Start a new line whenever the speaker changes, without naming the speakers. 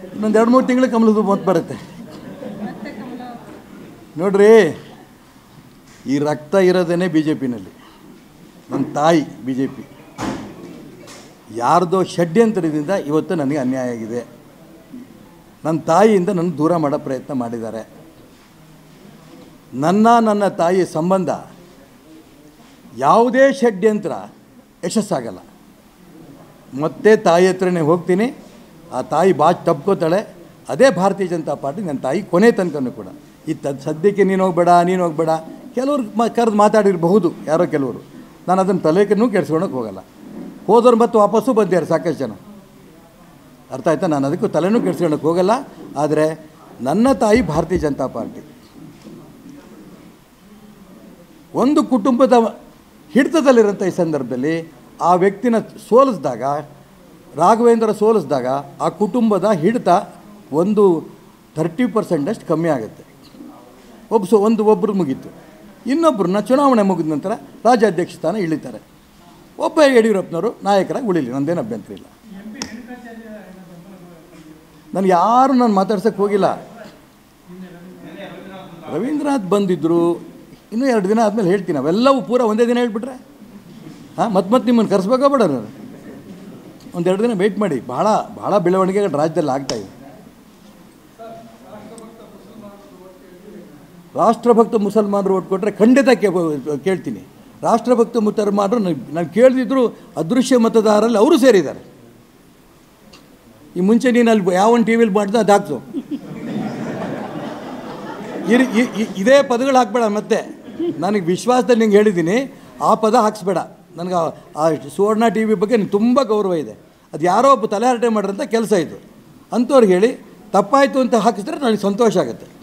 ಇನ್ನೊಂದು 2-3 ತಿಂಗಳು ಕಮಲದ ಮತ್ತೆ ಬರುತ್ತೆ ನೋಡ್ರಿ. ಈ ರಕ್ತ ಇರೋದೇ ಬಿ ಜೆ ಪಿನಲ್ಲಿ. ನನ್ನ ತಾಯಿ ಬಿ ಜೆ ಪಿ, ಯಾರ್ದೋ ಷಡ್ಯಂತ್ರದಿಂದ ಇವತ್ತು ನನಗೆ ಅನ್ಯಾಯ ಆಗಿದೆ. ನನ್ನ ತಾಯಿಯಿಂದ ನನ್ನ ದೂರ ಮಾಡೋ ಪ್ರಯತ್ನ ಮಾಡಿದ್ದಾರೆ. ನನ್ನ ತಾಯಿ ಸಂಬಂಧ ಯಾವುದೇ ಷಡ್ಯಂತ್ರ ಯಶಸ್ಸಾಗಲ್ಲ. ಮತ್ತೆ ತಾಯಿ ಹತ್ರನೇ ಹೋಗ್ತೀನಿ, ಆ ತಾಯಿ ಬಾಚ್ ತಪ್ಕೋತಾಳೆ. ಅದೇ ಭಾರತೀಯ ಜನತಾ ಪಾರ್ಟಿ ನನ್ನ ತಾಯಿ ಕೊನೆ ತನಕನೂ ಕೂಡ. ಸದ್ಯಕ್ಕೆ ನೀನು ಹೋಗಬೇಡ ಕೆಲವ್ರು ಕರೆದು ಮಾತಾಡಿರಬಹುದು, ಯಾರೋ ಕೆಲವರು. ನಾನು ಅದನ್ನು ತಲೆಕನ್ನೂ ಕೆಡಿಸ್ಕೊಳಕ್ಕೆ ಹೋಗಲ್ಲ. ಹೋದವ್ರು ಮತ್ತು ವಾಪಸ್ಸು ಬಂದಿದ್ದಾರೆ ಸಾಕಷ್ಟು ಜನ, ಅರ್ಥ ಆಯ್ತಾ? ನಾನು ಅದಕ್ಕೂ ತಲೆನೂ ಕೆಡಿಸ್ಕೊಳಕ್ಕೆ ಹೋಗಲ್ಲ. ಆದರೆ ನನ್ನ ತಾಯಿ ಭಾರತೀಯ ಜನತಾ ಪಾರ್ಟಿ. ಒಂದು ಕುಟುಂಬದ ಹಿಡಿತದಲ್ಲಿರೋಂಥ ಈ ಸಂದರ್ಭದಲ್ಲಿ ಆ ವ್ಯಕ್ತಿನ ಸೋಲಿಸಿದಾಗ, ರಾಘವೇಂದ್ರ ಸೋಲಿಸಿದಾಗ ಆ ಕುಟುಂಬದ ಹಿಡಿತ ಒಂದು 30% ಕಮ್ಮಿ ಆಗುತ್ತೆ. ಒಬ್ಬರು ಮುಗೀತು. ಇನ್ನೊಬ್ಬರನ್ನ ಚುನಾವಣೆ ಮುಗಿದ ನಂತರ ರಾಜ್ಯಾಧ್ಯಕ್ಷ ಸ್ಥಾನ ಇಳಿತಾರೆ. ಒಬ್ಬ ಯಡಿಯೂರಪ್ಪನವರು ನಾಯಕರಾಗಿ ಉಳಿಲಿ, ನಂದೇನು ಅಭ್ಯಂತರ ಇಲ್ಲ. ನಾನು ಯಾರು ಮಾತಾಡ್ಸೋಕ್ಕೆ ಹೋಗಿಲ್ಲ. ರವೀಂದ್ರನಾಥ್ ಬಂದಿದ್ದರು, ಇನ್ನೂ 2 ದಿನ ಆದಮೇಲೆ ಹೇಳ್ತೀನಿ. ಅವೆಲ್ಲವೂ ಪೂರ ಒಂದೇ ದಿನ ಹೇಳ್ಬಿಟ್ರೆ ಮತ್ತೆ ನಿಮ್ಮನ್ನು ಕರೆಸ್ಬೇಕಾ ಬೇಡ? ಒಂದು 2 ದಿನ ವೆಯ್ಟ್ ಮಾಡಿ. ಭಾಳ ಬೆಳವಣಿಗೆಗಳು ರಾಜ್ಯದಲ್ಲಿ ಆಗ್ತಾಯಿದೆ. ರಾಷ್ಟ್ರಭಕ್ತ ಮುಸಲ್ಮಾನರು ಓಟ್ ಕೊಟ್ಟರೆ ಖಂಡಿತ ಕೇಳ್ತೀನಿ. ರಾಷ್ಟ್ರಭಕ್ತ ಮುಸಲ್ಮಾನರು ನಾವು ಕೇಳಿದ್ರು ಅದೃಶ್ಯ ಮತದಾರರಲ್ಲಿ ಅವರು ಸೇರಿದ್ದಾರೆ. ಈ ಮುಂಚೆ ನೀನು ಅಲ್ಲಿ ಯಾವೊಂದು ಟಿ ವಿಲಿ ಮಾಡಿದ ಅದು ಹಾಕ್ಸು. ಇದೇ ಪದಗಳು ಹಾಕ್ಬೇಡ. ಮತ್ತೆ ನನಗೆ ವಿಶ್ವಾಸದಲ್ಲಿ ನಿಂಗೆ ಹೇಳಿದ್ದೀನಿ, ಆ ಪದ ಹಾಕ್ಸ್ಬೇಡ. ನನಗೆ ಆ ಸುವರ್ಣ ಟಿ ವಿ ಬಗ್ಗೆ ನಿಂಗೆ ತುಂಬ ಗೌರವ ಇದೆ. ಅದು ಯಾರೋ ಒಬ್ಬ ತಲೆಹರಟೆ ಮಾಡಿರೋಂಥ ಕೆಲಸ ಇದು. ಅಂಥವ್ರಿಗೆ ಹೇಳಿ ತಪ್ಪಾಯಿತು ಅಂತ ಹಾಕಿಸಿದ್ರೆ ನನಗೆ ಸಂತೋಷ ಆಗುತ್ತೆ.